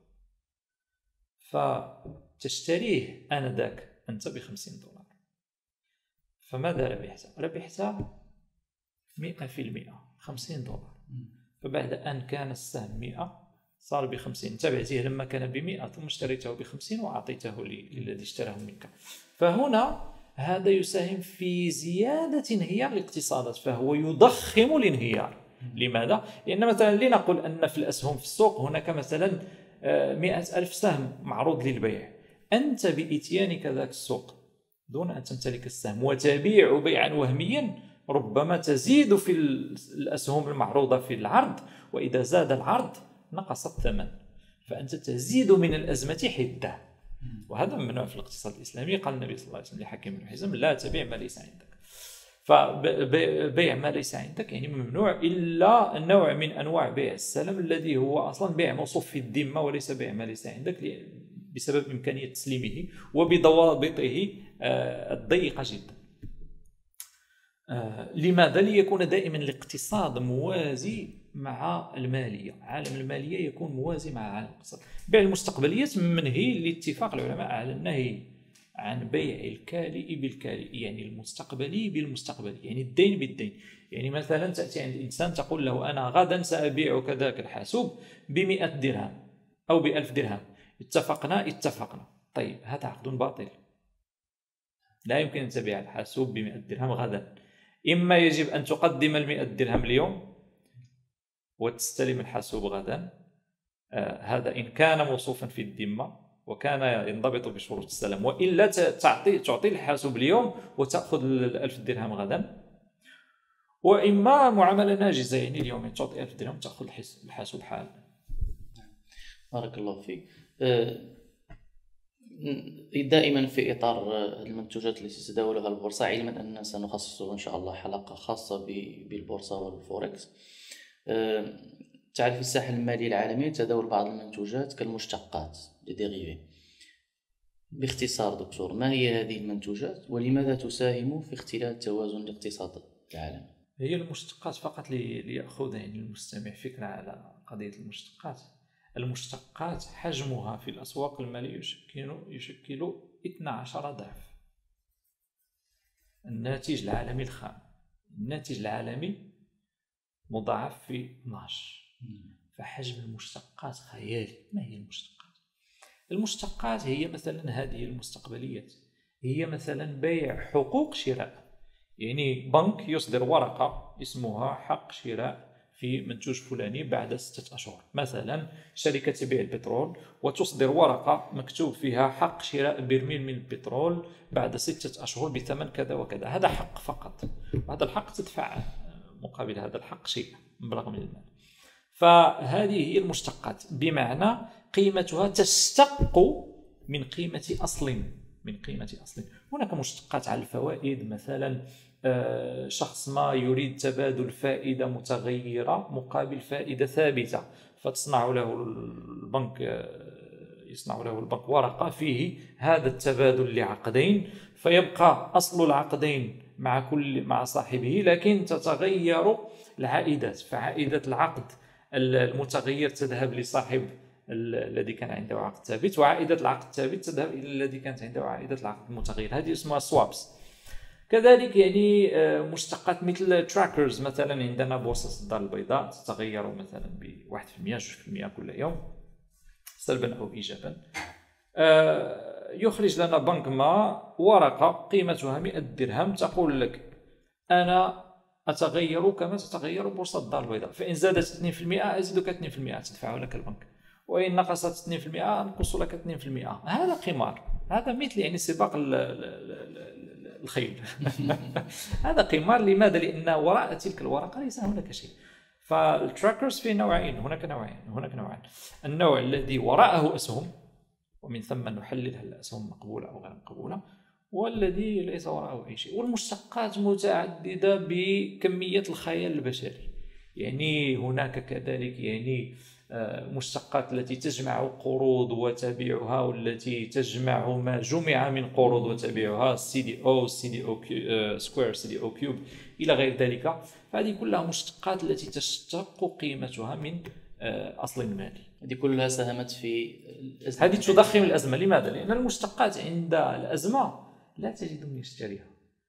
فتشتريه آنذاك أنت بخمسين دولار. فماذا ربحت؟ ربحت مئة في المئة، خمسين دولار. فبعد أن كان السهم مئة صار بخمسين، انت بعتيه لما كان بمئة ثم اشتريته بخمسين وأعطيته للذي اشتراه منك. فهنا هذا يساهم في زيادة انهيار الاقتصادات، فهو يضخم الانهيار. لماذا؟ لأن مثلا لنقل أن في الأسهم في السوق هناك مثلا مئة ألف سهم معروض للبيع، أنت بإتيانك ذاك السوق دون أن تمتلك السهم وتبيع بيعا وهميا ربما تزيد في الأسهم المعروضة في العرض، وإذا زاد العرض نقص الثمن، فأنت تزيد من الأزمة حدة. وهذا ممنوع في الاقتصاد الإسلامي. قال النبي صلى الله عليه وسلم لحكيم بن حزام لا تبيع ما ليس عندك. فبيع ما ليس عندك يعني ممنوع، إلا النوع من أنواع بيع السلم الذي هو أصلا بيع موصوف في الذمة وليس بيع ما ليس عندك بسبب إمكانية تسليمه وبضوابطه الضيقة جدا. آه لماذا؟ ليكون دائما الاقتصاد موازي مع المالية. عالم المالية يكون موازي مع عالم الاقتصاد. بيع المستقبليات منهي لاتفاق العلماء على النهي عن بيع الكالئ بالكالئ، يعني المستقبلي بالمستقبلي، يعني الدين بالدين. يعني مثلا تأتي عند إنسان تقول له أنا غدا سأبيعك ذاك الحاسوب بمئة درهم أو بألف درهم، اتفقنا اتفقنا طيب هذا عقد باطل، لا يمكن أن تبيع الحاسوب بمئة درهم غدا. إما يجب أن تقدم المئة درهم اليوم وتستلم الحاسوب غدا، آه هذا إن كان موصوفا في الذمة وكان ينضبط بشروط السلام، وإلا تعطي تعطي الحاسوب اليوم وتأخذ الألف درهم غدا. وإما معاملة ناجزة، يعني اليوم تعطي ألف درهم وتأخذ الحاسوب حالا. بارك الله فيك. دائما في إطار المنتوجات التي تتداولها البورصة، علما أننا سنخصص إن شاء الله حلقة خاصة بالبورصة والفوركس، تعرف في الساحة المالية العالمية تداول بعض المنتوجات كالمشتقات لديريفي. باختصار دكتور، ما هي هذه المنتوجات ولماذا تساهم في اختلال توازن الاقتصاد العالمي؟ هي المشتقات فقط ليأخذ يعني المستمع فكرة على قضية المشتقات. المشتقات حجمها في الأسواق المالية يشكل يشكل اثنا عشر ضعف الناتج العالمي الخام. الناتج العالمي مضاعف في اثناش، فحجم المشتقات خيالي. ما هي المشتقات؟ المشتقات هي مثلا هذه المستقبليات، هي مثلا بيع حقوق شراء. يعني بنك يصدر ورقة اسمها حق شراء في منتوج فلاني بعد ستة أشهر، مثلا شركة تبيع البترول وتصدر ورقة مكتوب فيها حق شراء برميل من البترول بعد ستة أشهر بثمن كذا وكذا. هذا حق فقط، وهذا الحق تدفع مقابل هذا الحق شيء مبلغ من المال. فهذه هي المشتقات، بمعنى قيمتها تشتق من قيمة أصل من قيمة أصل. هناك مشتقات على الفوائد، مثلا شخص ما يريد تبادل فائدة متغيرة مقابل فائدة ثابتة، فتصنع له البنك يصنع له البنك ورقة فيه هذا التبادل لعقدين، فيبقى أصل العقدين مع كل مع صاحبه، لكن تتغير العائدات. فعائدة العقد المتغير تذهب لصاحب الذي كان عنده عقد ثابت، وعائدة العقد الثابت تذهب إلى الذي كانت عنده عائدة العقد المتغير. هذه اسمها سوابس. كذلك يعني مشتقات مثل تراكرز، مثلا عندنا بورصة الدار البيضاء تتغير مثلا ب واحد بالمئة جوج بالمئة كل يوم سلبا أو إيجابا. يخرج لنا بنك ما ورقة قيمتها مئة درهم تقول لك أنا أتغير كما تتغير بورصة الدار البيضاء، فإن زادت اثنين بالمئة أزيدك اثنين بالمئة تدفعه لك البنك، وإن نقصت اثنين بالمئة أنقص لك اثنين بالمئة. هذا قمار، هذا مثل يعني سباق الخيل. هذا قمار. لماذا؟ لأن وراء تلك الورقة ليس هناك شيء. فالتراكرز في نوعين، هناك نوعين هناك نوعين النوع الذي وراءه أسهم ومن ثم نحلل هل الأسهم مقبولة أو غير مقبولة، والذي ليس وراءه أي شيء. والمشتقات متعددة بكمية الخيال البشري. يعني هناك كذلك يعني مشتقات التي تجمع قروض وتبيعها، والتي تجمع ما جمع من قروض وتبيعها، سي دي او سي دي او سكوير سي دي او كيوب إلى غير ذلك. فهذه كلها مشتقات التي تشتق قيمتها من أصل مالي. هذه كلها ساهمت في الأزمة. هذه تضخم الأزمة. لماذا؟ لأن المشتقات عند الأزمة لا تجد من يشتريها،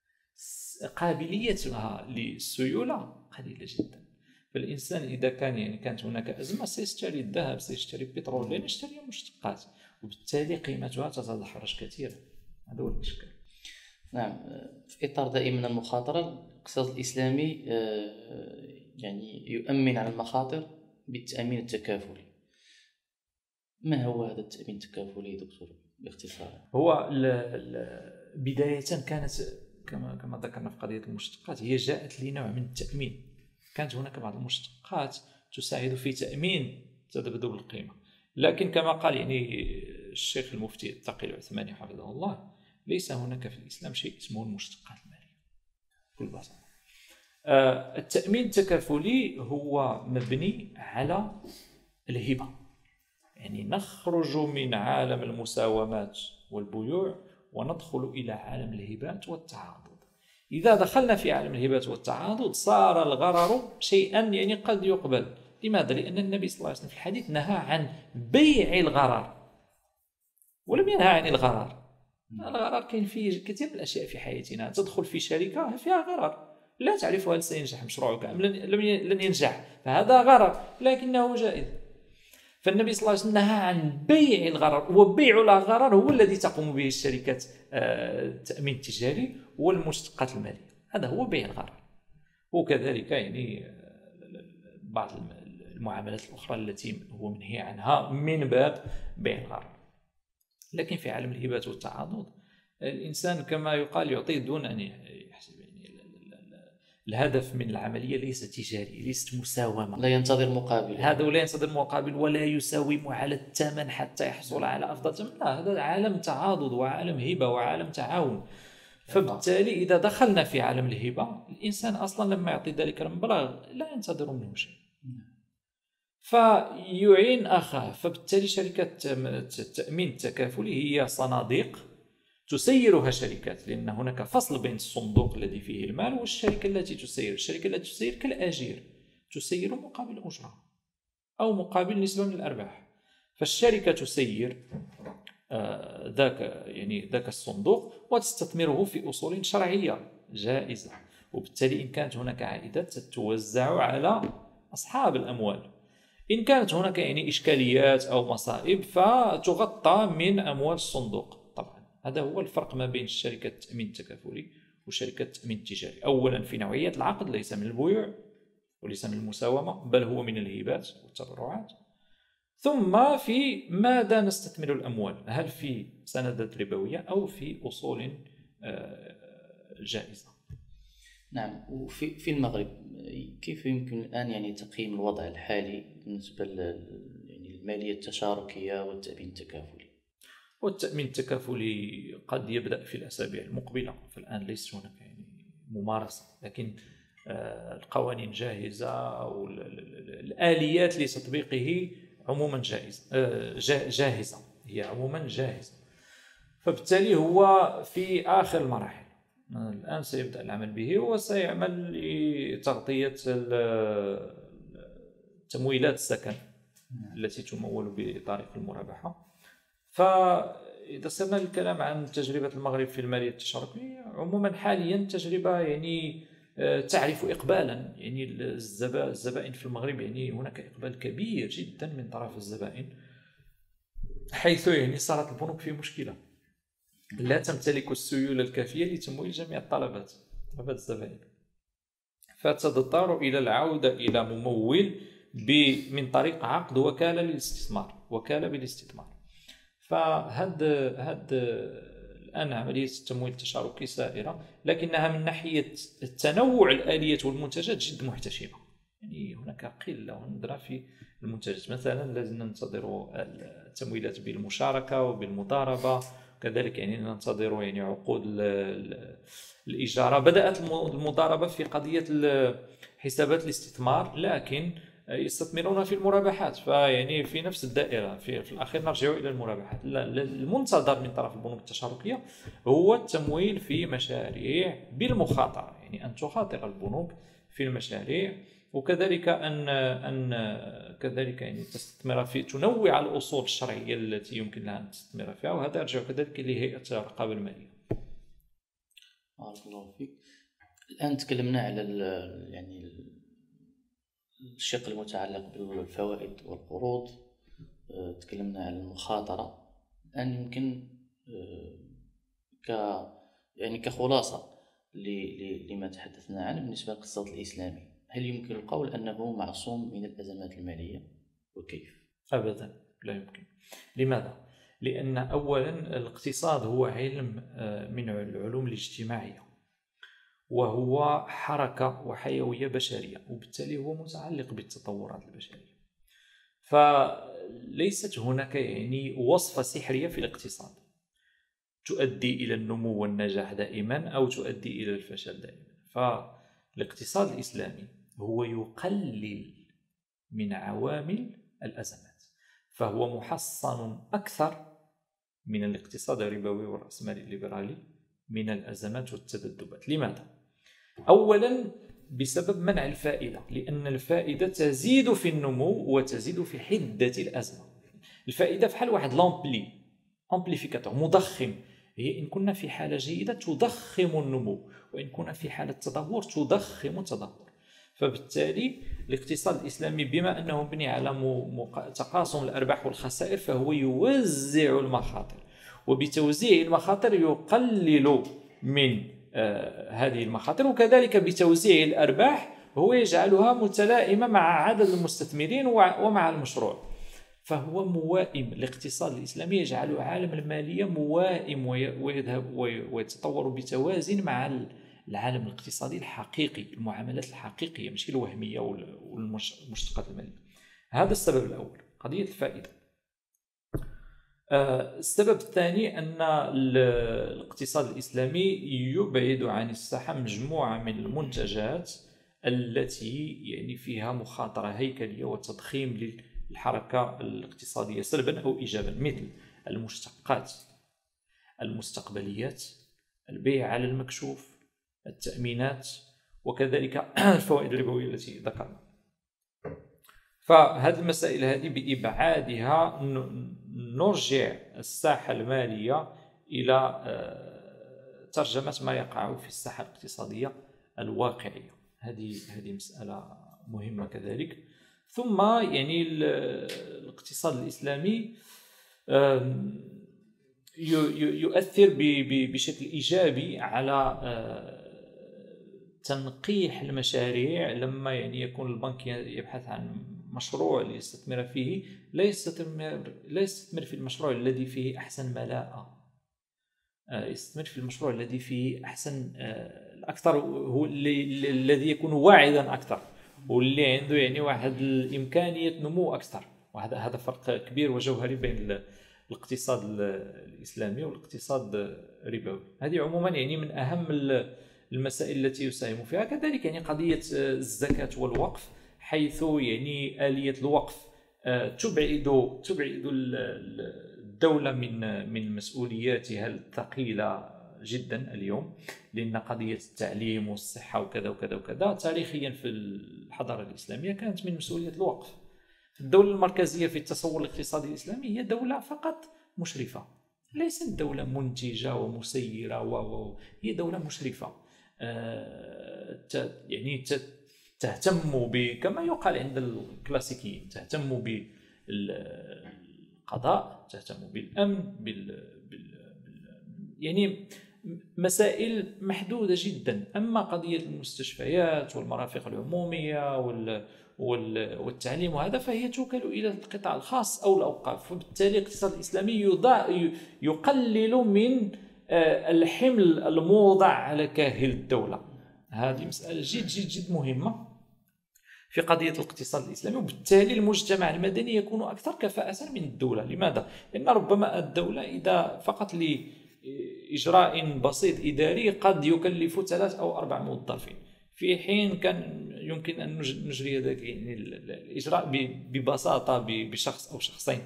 قابليتها للسيولة قليلة جدا. فالإنسان إذا كان يعني كانت هناك أزمة سيشتري الذهب، سيشتري البترول، لأن يشتري مشتقات، وبالتالي قيمتها تتدحرج كثيرا. هذا هو المشكل. نعم. في إطار دائما المخاطرة، الاقتصاد الإسلامي يعني يؤمن على المخاطر بالتأمين التكافلي. ما هو هذا التأمين التكافلي دكتور باختصار؟ هو بداية كانت كما كما ذكرنا في قضية المشتقات، هي جاءت لنوع من التأمين. كانت هناك بعض المشتقات تساعد في تأمين تذبذب القيمة، لكن كما قال يعني الشيخ المفتي التقي العثماني حفظه الله، ليس هناك في الإسلام شيء اسمه المشتقات المالية بكل بساطة. آه التأمين التكافلي هو مبني على الهبة، يعني نخرج من عالم المساومات والبيوع وندخل إلى عالم الهبات والتعاضد. إذا دخلنا في عالم الهبات والتعاضد صار الغرر شيئا يعني قد يقبل. لماذا؟ لأن النبي صلى الله عليه وسلم في الحديث نهى عن بيع الغرر ولم ينهى عن الغرر. الغرر كاين فيه كثير من الأشياء في حياتنا. تدخل في شركة فيها غرر، لا تعرف هل سينجح مشروعك أم لن ينجح، فهذا غرر لكنه جائز. فالنبي صلى الله عليه وسلم نهى عن بيع الغرر، وبيع الغرر هو الذي تقوم به الشركات التأمين التجاري والمشتقات المالية، هذا هو بيع الغرر. وكذلك يعني بعض المعاملات الأخرى التي هو منهي عنها من باب بيع الغرر. لكن في عالم الهبات والتعاضد الإنسان كما يقال يعطي دون أن يحسب. يعني الهدف من العملية ليس تجاري، ليست مساومة، لا ينتظر مقابل. هذا ولا ينتظر مقابل ولا يساوم على الثمن حتى يحصل على أفضل ثمن. لا، هذا عالم تعاضد وعالم هبة وعالم تعاون. فبالتالي إذا دخلنا في عالم الهبة الإنسان أصلا لما يعطي ذلك المبلغ لا ينتظر منه شيء، فيعين أخاه. فبالتالي شركة التأمين التكافلي هي صناديق تسيرها شركات، لأن هناك فصل بين الصندوق الذي فيه المال والشركة التي تسير. الشركة التي تسير كالأجير، تسير مقابل أجرة أو مقابل نسبة من الأرباح. فالشركة تسير ذاك يعني ذاك الصندوق وتستثمره في أصول شرعية جائزة، وبالتالي إن كانت هناك عائدات تتوزع على أصحاب الأموال. إن كانت هناك يعني إشكاليات أو مصائب فتغطى من أموال الصندوق. طبعا هذا هو الفرق ما بين شركة التأمين التكافلي وشركة التأمين التجاري. أولا في نوعية العقد، ليس من البيوع وليس من المساومة، بل هو من الهبات والتبرعات. ثم في ماذا نستثمر الأموال، هل في سندات ربوية أو في أصول جائزة. نعم. وفي في المغرب كيف يمكن الآن يعني تقييم الوضع الحالي بالنسبة يعني للمالية التشاركية والتأمين التكافلي؟ والتأمين التكافلي قد يبدأ في الأسابيع المقبلة، فالآن ليس هناك يعني ممارسة، لكن القوانين جاهزة والآليات لتطبيقه عموما جاهزة جاهزة هي عموما جاهزة. فبالتالي هو في آخر المراحل، الآن سيبدأ العمل به وسيعمل لتغطية تمويلات السكن التي تمول بطريق المرابحة. فإذا سرنا الكلام عن تجربة المغرب في المالية التشاركية عموما حاليا تجربة يعني تعرف إقبالا، يعني الزبائن في المغرب يعني هناك إقبال كبير جدا من طرف الزبائن، حيث يعني صارت البنوك في مشكلة، لا تمتلك السيولة الكافية لتمويل جميع الطلبات طلبات الزبائن، فتضطر إلى العودة إلى ممول من طريق عقد وكالة للاستثمار، وكالة بالاستثمار. فهذا هذا الآن عملية التمويل التشاركي سائرة، لكنها من ناحية التنوع الآليات والمنتجات جد محتشمة. يعني هناك قلة وندرة في المنتجات، مثلا لازم ننتظر التمويلات بالمشاركة وبالمضاربة، كذلك يعني ننتظر يعني عقود الإجارة. بدأت المضاربة في قضية حسابات الاستثمار، لكن يستثمرون في المرابحات، فيعني في نفس الدائرة في, في الأخير نرجع إلى المرابحات. المنتظر من طرف البنوك التشاركية هو التمويل في مشاريع بالمخاطرة، يعني أن تخاطر البنوك في المشاريع، وكذلك أن أن كذلك يعني تستثمر في تنوع الأصول الشرعية التي يمكن لها أن تستثمر فيها، وهذا يرجع كذلك لهيئة الرقابة المالية. بارك الله فيك. الآن تكلمنا على يعني الشق المتعلق بالفوائد والقروض، تكلمنا عن المخاطرة. الآن يمكن ك يعني كخلاصة لما تحدثنا عنه بالنسبة للاقتصاد الإسلامي، هل يمكن القول أنه معصوم من الأزمات المالية وكيف؟ أبدا لا يمكن. لماذا؟ لأن أولا الاقتصاد هو علم من العلوم الاجتماعية، وهو حركة وحيوية بشرية، وبالتالي هو متعلق بالتطورات البشرية. فليست هناك يعني وصفة سحرية في الاقتصاد تؤدي إلى النمو والنجاح دائما أو تؤدي إلى الفشل دائما. فالاقتصاد الإسلامي هو يقلل من عوامل الأزمات، فهو محصن أكثر من الاقتصاد الربوي والرأسمالي الليبرالي من الأزمات والتذبذبات. لماذا؟ أولا بسبب منع الفائدة، لأن الفائدة تزيد في النمو وتزيد في حدة الأزمة. الفائدة بحال واحد لامبلي امبليفيكاتور مضخم، هي إن كنا في حالة جيدة تضخم النمو، وإن كنا في حالة تدهور تضخم التدهور. فبالتالي الاقتصاد الإسلامي بما أنه مبني على تقاسم الأرباح والخسائر فهو يوزع المخاطر، وبتوزيع المخاطر يقلل من آه هذه المخاطر، وكذلك بتوزيع الأرباح هو يجعلها متلائمة مع عدد المستثمرين ومع المشروع. فهو موائم. الاقتصاد الإسلامي يجعل عالم المالية موائم ويذهب ويتطور بتوازن مع العالم الاقتصادي الحقيقي، المعاملات الحقيقية مش الوهمية والمشتقات المالية. هذا السبب الأول، قضية الفائدة. السبب الثاني أن الاقتصاد الإسلامي يبعد عن الساحة مجموعة من المنتجات التي يعني فيها مخاطرة هيكلية وتضخيم للحركة الاقتصادية سلبا أو إيجابا، مثل المشتقات، المستقبليات، البيع على المكشوف، التأمينات، وكذلك الفوائد الربوية التي ذكرنا. فهذه المسائل هذه بإبعادها نرجع الساحة المالية إلى ترجمة ما يقع في الساحة الاقتصادية الواقعية. هذه هذه مسألة مهمة كذلك. ثم يعني الاقتصاد الإسلامي يؤثر بشكل إيجابي على تنقيح المشاريع. لما يعني يكون البنك يبحث عن مشروع ليستثمر فيه، لا يستثمر لا يستثمر في المشروع الذي فيه أحسن ملاءة، يستثمر في المشروع الذي فيه أحسن الأكثر، هو الذي يكون واعدا أكثر، واللي عنده يعني واحد الإمكانية نمو أكثر. وهذا هذا فرق كبير وجوهري بين الاقتصاد الإسلامي والاقتصاد الربوي. هذه عموما يعني من أهم المسائل التي يساهم فيها. كذلك يعني قضية الزكاة والوقف، حيث يعني آلية الوقف تبعد تبعد الدولة من من مسؤولياتها الثقيلة جدا اليوم، لأن قضية التعليم والصحة وكذا وكذا وكذا تاريخيا في الحضارة الإسلامية كانت من مسؤولية الوقف. الدولة المركزية في التصور الاقتصادي الإسلامي هي دولة فقط مشرفة، ليست دولة منتجة ومسيرة، و هي دولة مشرفة. أه يعني تهتم ب كما يقال عند الكلاسيكيين، تهتم بالقضاء، تهتم بالأمن، بال, بال... يعني مسائل محدودة جدا. أما قضية المستشفيات والمرافق العمومية وال... وال... والتعليم وهذا فهي توكل إلى القطاع الخاص أو الأوقاف. وبالتالي الاقتصاد الإسلامي يضع... يقلل من الحمل الموضع على كاهل الدولة. هذه مسألة جد جد جد مهمة في قضية الاقتصاد الإسلامي. وبالتالي المجتمع المدني يكون أكثر كفاءة من الدولة. لماذا؟ لأن ربما الدولة إذا فقط لإجراء بسيط إداري قد يكلف ثلاث أو أربع موظفين، في حين كان يمكن أن نجري ذلك يعني الإجراء ببساطة بشخص أو شخصين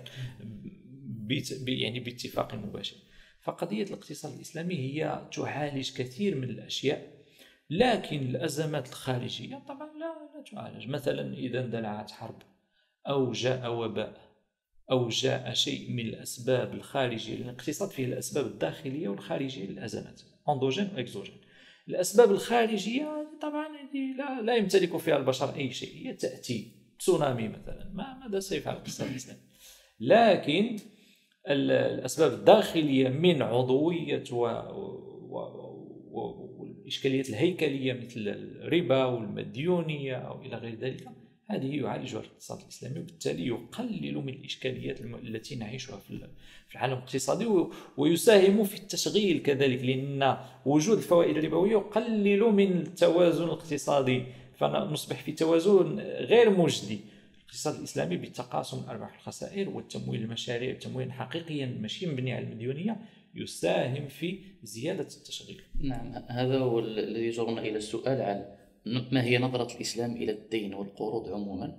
يعني باتفاق مباشر. فقضية الاقتصاد الإسلامي هي تعالج كثير من الأشياء، لكن الأزمات الخارجية طبعا لا, لا تعالج. مثلا إذا اندلعت حرب أو جاء وباء أو جاء شيء من الأسباب الخارجية، لأن الاقتصاد فيه الأسباب الداخلية والخارجية للأزمات، أندوجين وإكزوجين. الأسباب الخارجية طبعا لا, لا يمتلك فيها البشر أي شيء، هي تأتي تسونامي مثلا، ما ماذا سيفعل الاقتصاد الإسلامي؟ لكن الأسباب الداخلية من عضوية و, و... و... والإشكاليات الهيكلية مثل الربا والمديونية أو إلى غير ذلك، هذه يعالجها الاقتصاد الإسلامي، وبالتالي يقلل من الإشكاليات التي نعيشها في العالم الاقتصادي، ويساهم في التشغيل كذلك، لأن وجود الفوائد الربوية يقلل من التوازن الاقتصادي، فنصبح في توازن غير مجدي. الاقتصاد الإسلامي بالتقاسم الأرباح والخسائر والتمويل المشاريع، التمويل حقيقيا ماشي مبني على المديونية، يساهم في زيادة التشغيل. نعم، هذا هو الذي يجرنا إلى السؤال عن ما هي نظرة الإسلام إلى الدين والقروض عموما.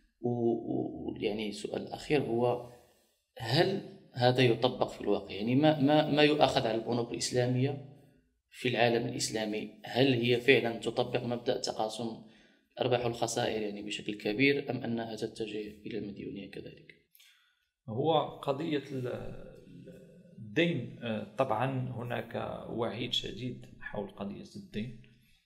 ويعني سؤال الأخير هو هل هذا يطبق في الواقع؟ يعني ما ما ما يؤخذ على البنوك الإسلامية في العالم الإسلامي، هل هي فعلا تطبق مبدأ تقاسم الأرباح والخسائر يعني بشكل كبير، أم أنها تتجه إلى المديونية كذلك؟ هو قضية الدين طبعا هناك وعيد شديد حول قضية الدين،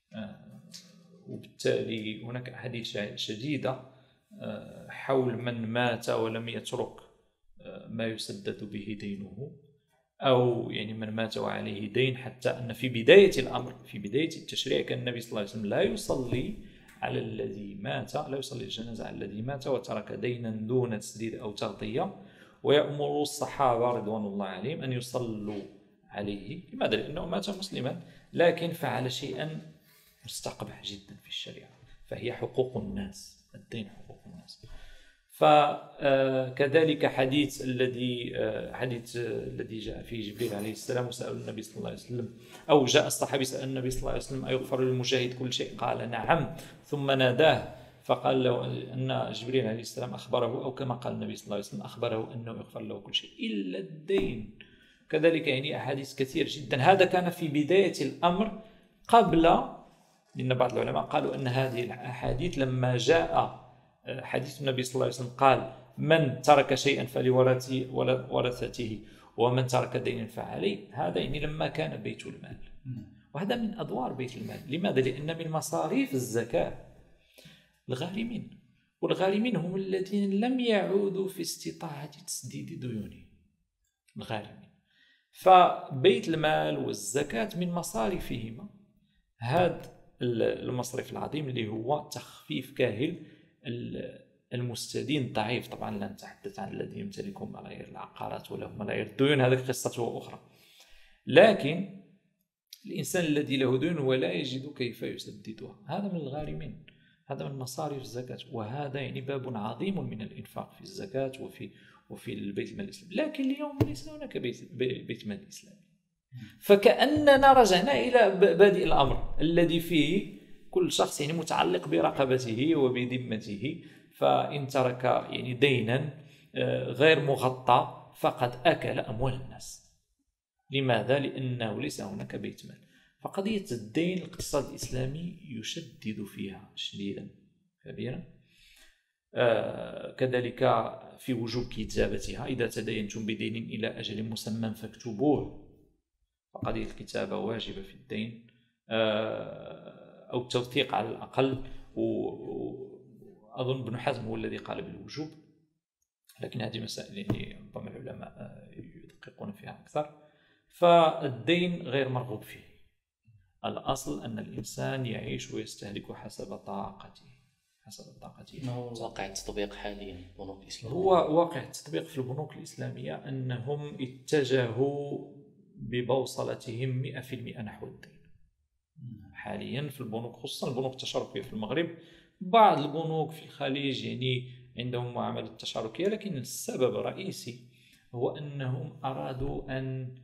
وبالتالي هناك أحاديث شديدة حول من مات ولم يترك ما يسدد به دينه، أو يعني من مات وعليه دين، حتى أن في بداية الأمر في بداية التشريع كان النبي صلى الله عليه وسلم لا يصلي على الذي مات، لا يصلي الجنازة على الذي مات وترك دينا دون تسديد أو تغطية، ويأمر الصحابة رضوان الله عليهم أن يصلوا عليه. لماذا؟ لأنه مات مسلما، لكن فعل شيئا مستقبح جدا في الشريعة، فهي حقوق الناس، الدين حقوق الناس. فكذلك حديث الذي حديث الذي جاء فيه جبريل عليه السلام وسأل النبي صلى الله عليه وسلم، أو جاء الصحابي سأل النبي صلى الله عليه وسلم أيغفر للمجاهد كل شيء؟ قال نعم، ثم ناداه فقال له أن جبريل عليه السلام أخبره، أو كما قال النبي صلى الله عليه وسلم أخبره أنه يغفر له كل شيء إلا الدين. كذلك يعني أحاديث كثير جدا. هذا كان في بداية الأمر قبل، لأن بعض العلماء قالوا أن هذه الأحاديث لما جاء حديث النبي صلى الله عليه وسلم قال من ترك شيئا فلورثته ومن ترك دينا فعليه، هذا يعني لما كان بيت المال، وهذا من أدوار بيت المال. لماذا؟ لأن من مصاريف الزكاة الغارمين، والغارمين هم الذين لم يعودوا في استطاعة تسديد ديونهم، الغارمين. فبيت المال والزكاة من مصاريفهما هذا المصرف العظيم اللي هو تخفيف كاهل المستدين الضعيف. طبعا لا نتحدث عن الذين يمتلكون ملايير العقارات ولا ملايير الديون، هذه قصته أخرى. لكن الإنسان الذي له ديون ولا يجد كيف يسددها، هذا من الغارمين، هذا من مصاريف الزكاة. وهذا يعني باب عظيم من الإنفاق في الزكاة وفي وفي البيت المال الإسلامي. لكن اليوم ليس هناك بيت, بيت مال إسلامي، فكأننا رجعنا إلى بادئ الأمر الذي فيه كل شخص يعني متعلق برقبته وبذمته، فإن ترك يعني دينا غير مغطى فقد أكل أموال الناس. لماذا؟ لأنه ليس هناك بيت مال. فقضية الدين الاقتصاد الإسلامي يشدد فيها شديدا كبيرا. آه كذلك في وجوب كتابتها، إذا تدينتم بدين إلى أجل مسمى فاكتبوه، فقضية الكتابة واجبة في الدين، آه أو التوثيق على الأقل. وأظن ابن حزم هو الذي قال بالوجوب، لكن هذه مسائل يعني ربما العلماء يدققون فيها أكثر. فالدين غير مرغوب فيه. الأصل أن الإنسان يعيش ويستهلك حسب طاقته، حسب طاقته. ما هو واقع التطبيق حاليا في البنوك الإسلامية؟ هو واقع التطبيق في البنوك الإسلامية أنهم اتجهوا ببوصلتهم مئة بالمئة نحو الدين حاليا في البنوك، خصوصا البنوك التشاركية في المغرب. بعض البنوك في الخليج يعني عندهم معاملة تشاركية، لكن السبب الرئيسي هو أنهم أرادوا أن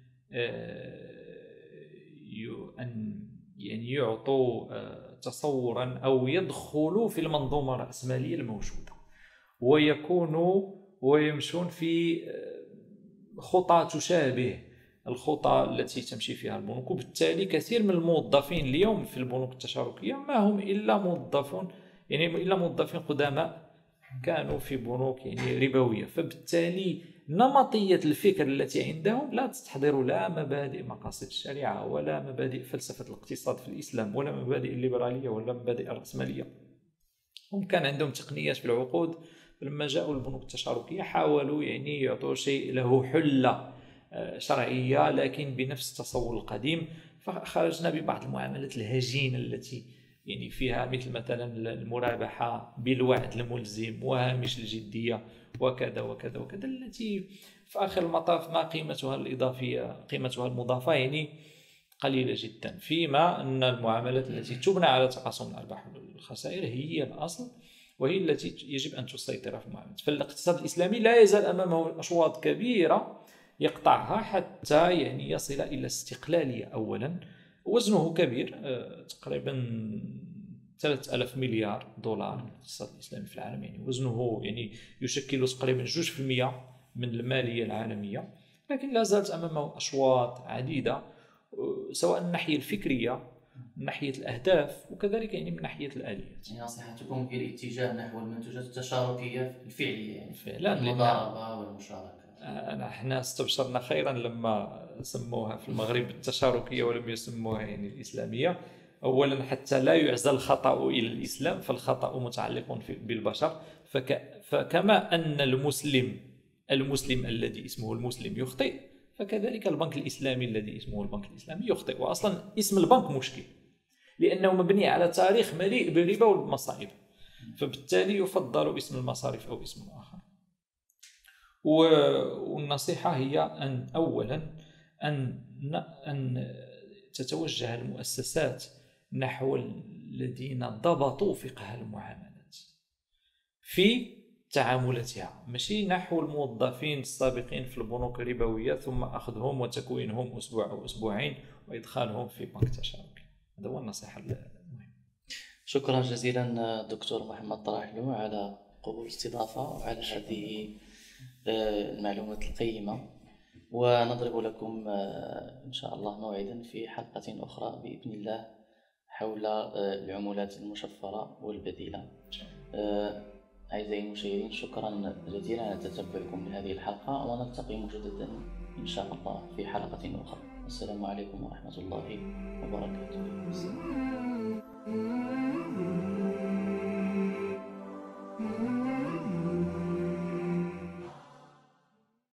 أن يعني يعطوا تصورا أو يدخلوا في المنظومة الرأسمالية الموجودة ويكونوا ويمشون في خطى تشابه الخطى التي تمشي فيها البنوك. وبالتالي كثير من الموظفين اليوم في البنوك التشاركية ما هم إلا موظفون يعني إلا موظفين قدماء كانوا في بنوك يعني ربوية. فبالتالي نمطية الفكر التي عندهم لا تستحضر لا مبادئ مقاصد الشريعة ولا مبادئ فلسفة الاقتصاد في الإسلام ولا مبادئ الليبرالية ولا مبادئ الرأسمالية. هم كان عندهم تقنيات في العقود، فلما جاءوا البنوك التشاركية حاولوا يعني يعطوا شيء له حلة شرعية لكن بنفس التصور القديم، فخرجنا ببعض المعاملات الهجينة التي يعني فيها مثل مثلا المرابحة بالوعد الملزم وهامش الجدية وكذا وكذا وكذا، التي في آخر المطاف ما قيمتها الإضافية قيمتها المضافة يعني قليلة جدا، فيما أن المعاملات التي تبنى على تقاسم الأرباح والخسائر هي الأصل وهي التي يجب أن تسيطر في المعاملات. فالاقتصاد الإسلامي لا يزال أمامه أشواط كبيرة يقطعها حتى يعني يصل إلى الاستقلالية. أولا وزنه كبير، تقريبا ثلاثة آلاف مليار دولار الاقتصاد الإسلامي في العالم، يعني وزنه يعني يشكل تقريبا جوج في المية من المالية العالمية، لكن لا زالت أمامه أشواط عديدة سواء من الناحيه الفكريه، من ناحيه الاهداف، وكذلك يعني من ناحيه الاليات. يعني نصيحتكم هي الاتجاه نحو المنتوجات التشاركيه الفعليه، يعني فعلا المضاربه والمشاركه. أنا احنا استبشرنا خيرا لما سموها في المغرب التشاركيه ولم يسموها يعني الاسلاميه. اولا حتى لا يعزل الخطا الى الاسلام، فالخطا متعلق بالبشر. فك فكما ان المسلم المسلم الذي اسمه المسلم يخطئ، فكذلك البنك الاسلامي الذي اسمه البنك الاسلامي يخطئ. واصلا اسم البنك مشكل لانه مبني على تاريخ مليء بالربا والمصائب، فبالتالي يفضل اسم المصارف او اسم اخر. والنصيحة هي أن أولا أن أن تتوجه المؤسسات نحو الذين ضبطوا فقه المعاملات في تعاملاتها، ماشي نحو الموظفين السابقين في البنوك الربوية ثم أخذهم وتكوينهم أسبوع أو أسبوعين وإدخالهم في بنك تشاركي. هذا هو النصيحة المهمة. شكرا جزيلا دكتور محمد طراحلو على قبول الاستضافة وعلى هذه المعلومات القيمة، ونضرب لكم إن شاء الله موعدا في حلقة أخرى بإذن الله حول العملات المشفرة والبديلة. أعزائي المشاهدين، شكرا جزيلا على تتبعكم لهذه الحلقة، ونلتقي مجددا إن شاء الله في حلقة أخرى. السلام عليكم ورحمة الله وبركاته.